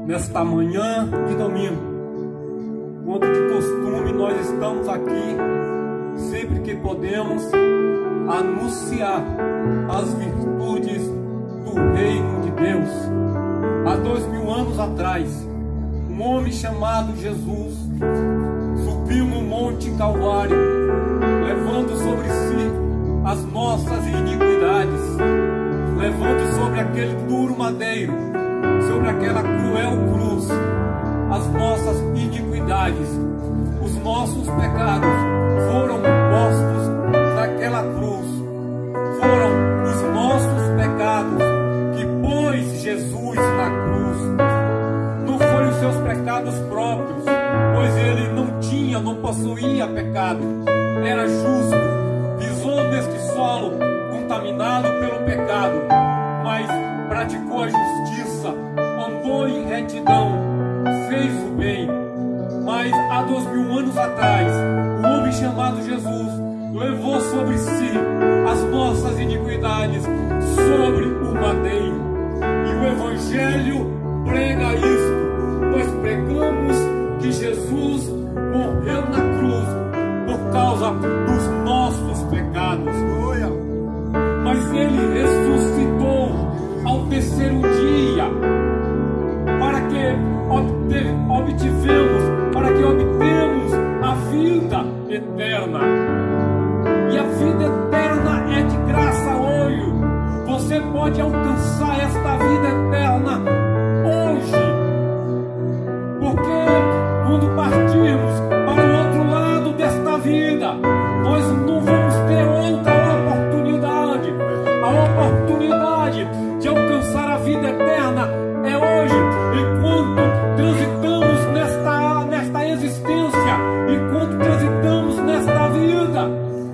nesta manhã de domingo, quando de costume nós estamos aqui, sempre que podemos, anunciar as virtudes do reino de Deus. Há 2000 anos atrás, um homem chamado Jesus subiu no Monte Calvário, levando sobre si as nossas iniquidades, levando sobre aquele duro madeiro, sobre aquela cruel cruz, as nossas iniquidades. Os nossos pecados foram postos naquela cruz. Foram os nossos pecados que pôs Jesus na cruz. Não foram os seus pecados próprios, pois ele não possuía pecado. Era justo, pisou neste solo contaminado pelo pecado, mas praticou a justiça, andou em retidão, fez o bem. Mas há 2000 anos atrás, um homem chamado Jesus levou sobre si as nossas iniquidades, sobre o madeiro. E o Evangelho prega isto. Nós pregamos que Jesus morreu na cruz por causa dos nossos pecados. Mas ele ressuscitou ao terceiro dia para que obtemos a vida eterna. E a vida eterna é de graça hoje. Você pode alcançar esta vida eterna hoje. Porque quando partirmos para o outro lado desta vida, nós não vamos ter outra oportunidade. A oportunidade de alcançar a vida eterna é hoje, enquanto transitamos nesta existência, enquanto transitamos nesta vida.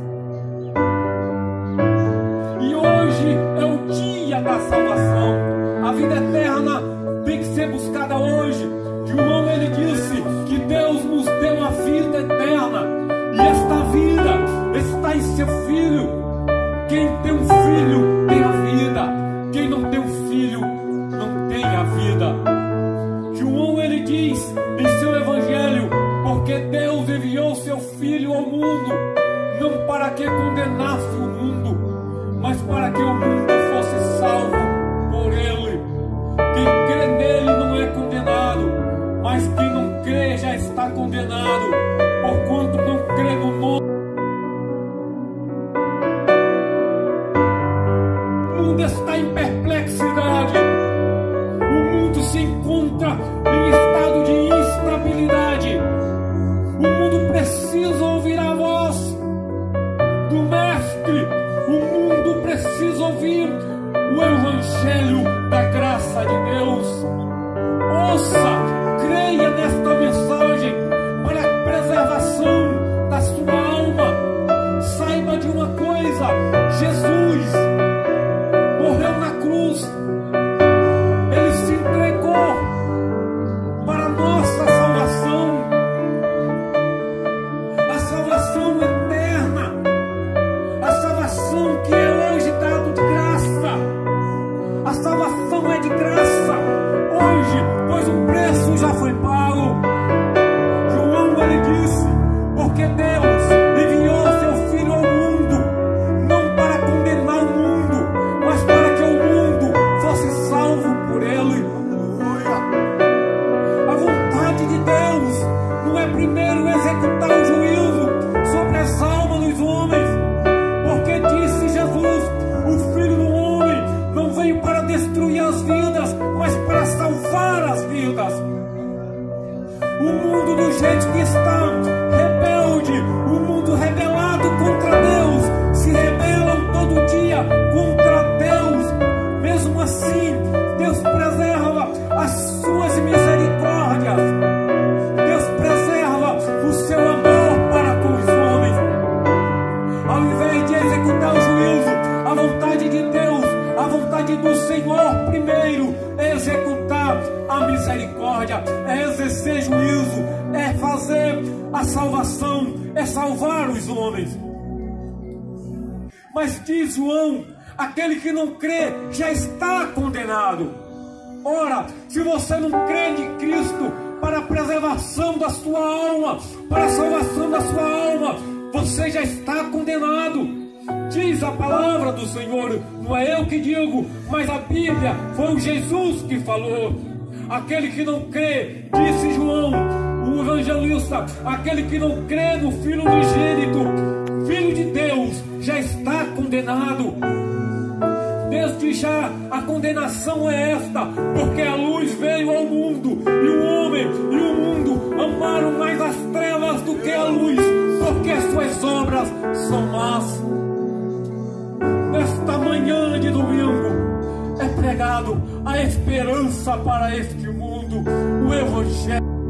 E hoje é o dia da salvação. A vida eterna tem que ser buscada hoje. João, ele disse que Deus nos deu a vida eterna, e esta vida está em seu Filho. Quem tem um filho tem a vida, quem não tem um filho não tem a vida. João, ele diz em seu Evangelho: porque Deus enviou seu Filho ao mundo, não para que condenasse o mundo, mas para que o mundo fosse salvo por ele. Quem crê nele não é condenado, mas quem não crê já está condenado, porquanto não crê no nome. O mundo está em perplexidade. O mundo se encontra em estado de instabilidade. O mundo precisa ouvir a voz do Mestre. O mundo precisa ouvir o Evangelho da graça de Deus. Ouça, creia nesta mensagem para a preservação da sua alma. Saiba de uma coisa: Jesus morreu na cruz. Ele se entregou para a nossa salvação, a salvação eterna, a salvação que é hoje dado de graça. A salvação é de graça hoje, pois o preço já foi pago. João, ele disse: porque Deus enviou seu Filho ao mundo, não para condenar o mundo, mas para que o mundo fosse salvo por ele. A vontade de Deus não é primeiro executar o juízo sobre as almas dos homens, porque disse Jesus: o Filho do Homem não veio para destruir as vidas, mas para salvar as vidas. O mundo do jeito que está, rebelde, o mundo rebelado contra Deus, se rebelam todo dia contra Deus. Mesmo assim, Deus preserva as suas misericórdias. Deus preserva o seu amor para com os homens. Ao invés de executar o juízo, a vontade de Deus, a vontade do Senhor primeiro é executar a misericórdia, é exercer juízo, é fazer a salvação, é salvar os homens. Mas diz João: aquele que não crê já está condenado. Ora, se você não crê em Cristo para a preservação da sua alma, para a salvação da sua alma, você já está condenado. Diz a palavra do Senhor, não é eu que digo, mas a Bíblia, foi o Jesus que falou. Aquele que não crê, disse João, o evangelista, aquele que não crê no Filho unigênito, Filho de Deus, já está condenado. Desde já a condenação é esta, porque a luz veio ao mundo, e o homem e o mundo amaram mais as trevas do que a luz, porque as suas obras são más. Nesta manhã de domingo é pregado a esperança para este mundo, o Evangelho.